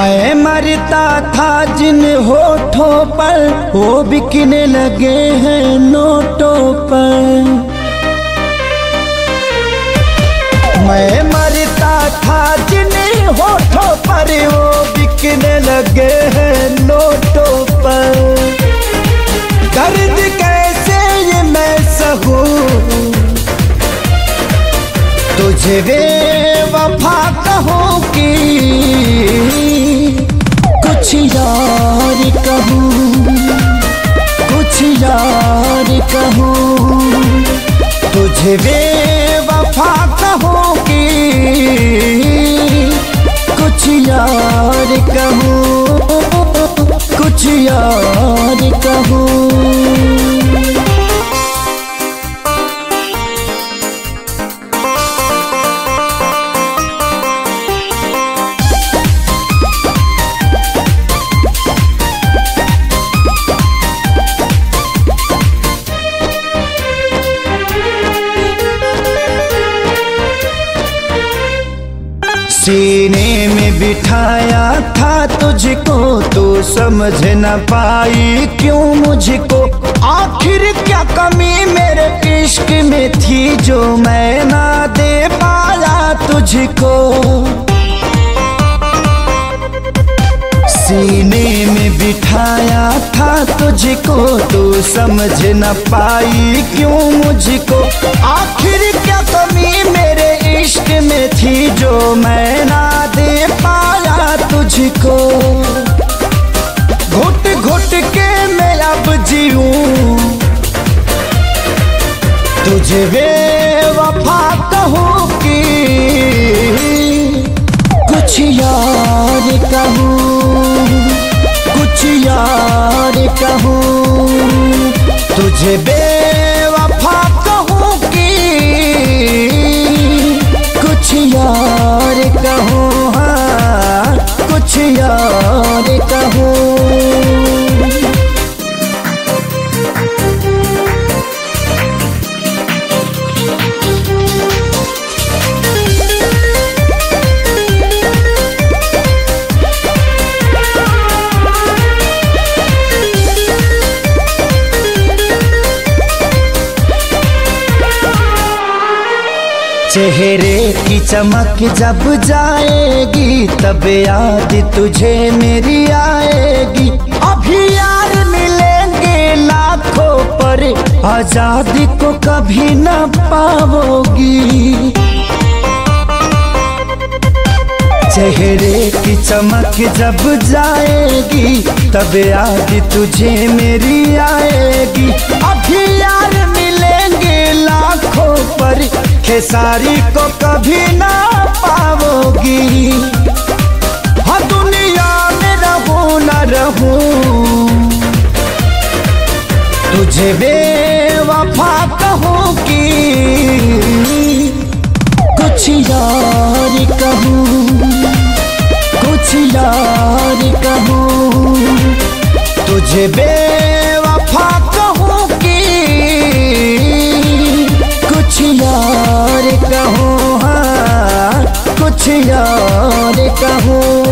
मैं मरता था जिन होठों पर वो बिकने लगे हैं नोटों पर। मैं मरता था जिन होठों पर वो बिकने लगे हैं नोटों पर। दर्द कैसे ये मैं सहूं तुझे बेवफा कहूं कि कुछ यार कहूं, कुछ यार कहूं। तुझे बेवफा कहूं कि कुछ यार कहूं, कुछ यार कहूं। सीने में बिठाया था तुझको तो समझ न पाई क्यों मुझको। आखिर क्या कमी मेरे इश्क में थी जो मैं ना दे पाया तुझको। सीने में बिठाया था तुझको तो समझ न पाई क्यों मुझको। आखिर क्या कमी मेरे इश्क में थी जो मैं ना दे पाया तुझको। घुट घुट के मैं अब जीऊं तुझे बेवफा कहूं कि कुछ यार कहूं, कुछ यार कहूं। तुझे बेवफा कहूं कि कुछ यार कहूं, हाँ कुछ यार कहूं। चेहरे की चमक जब जाएगी तब याद तुझे मेरी आएगी। अभी यार मिलेंगे लाखों पर आजादी को कभी न पाओगी। चेहरे की चमक जब जाएगी तब याद तुझे मेरी आएगी। अभी यार मिलेंगे लाखों पर खेसारी को कभी ना पाओगी। हाँ दुनिया में रहूं न रहूं तुझे बेवफा कहूं कि कुछ यार कहूं, कुछ यार कहूं। तुझे बेवफा कहूं कि कुछ यार कहूं, हाँ कुछ यार कहूं।